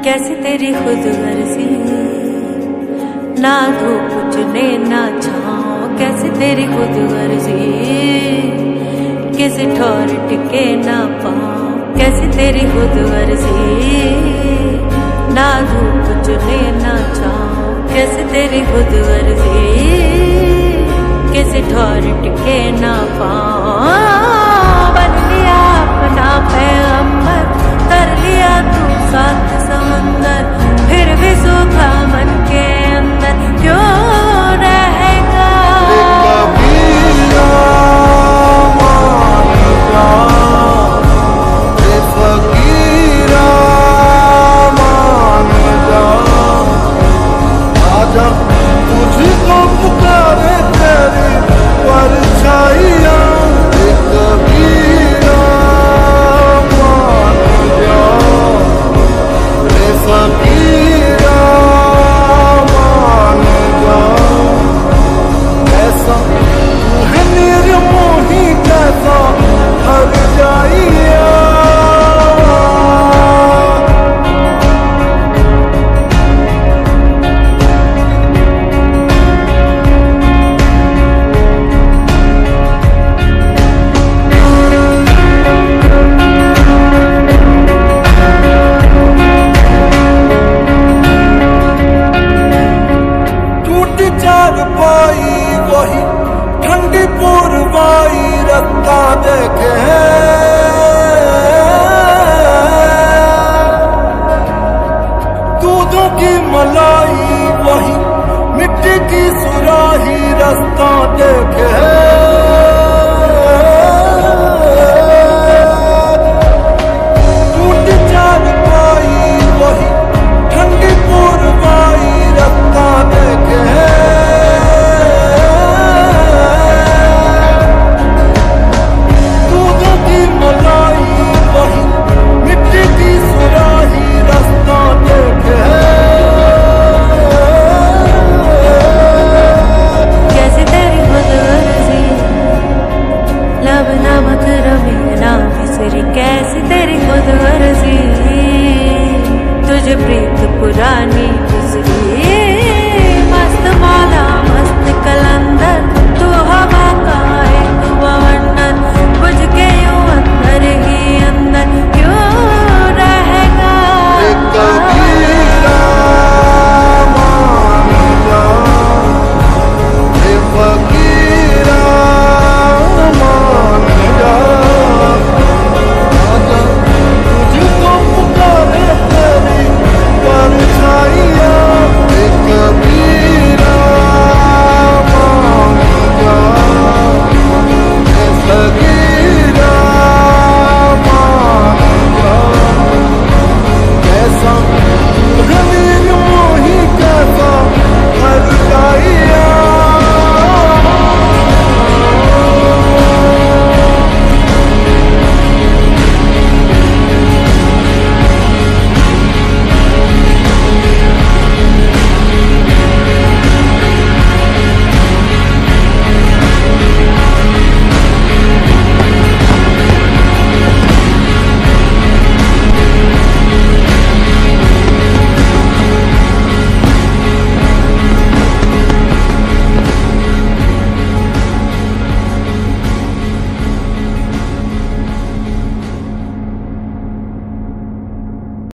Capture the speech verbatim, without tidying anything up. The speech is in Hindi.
कैसी तेरी खुद गर्जी, ना धूप चुने ना छाँव, कैसी तेरी खुद गर्जी, किसी ठोर टिके ना पाँव, कैसी तेरी खुद गर्जी, ना धूप चुने ना छाँव, कैसी तेरी खुद गर्जी, किसी ठोर टिके ना पाँव। बन लिया अपना पैगंबर, कर लिया तू साथ समंदर, फिर भी सूखा मन के अंदर क्यों रहेगा। तुझको पुकारे तेरी परछाइयाँ, कबीरा मान जा, रे फकीरा मान जा। ऐसा तू है निर्मोही कैसा हर जाइया। वही ठंडी पूर्वाई रत्ता देखे, दूधों की मलाई वही मिट्टी की सुराही रास्ता देखे। टूट चार पाई वही ठंडी पूर्वाई रत्ता देखे, कैसी तेरी खुद गर्जी, तुझे प्रीत पुरानी गुजरी।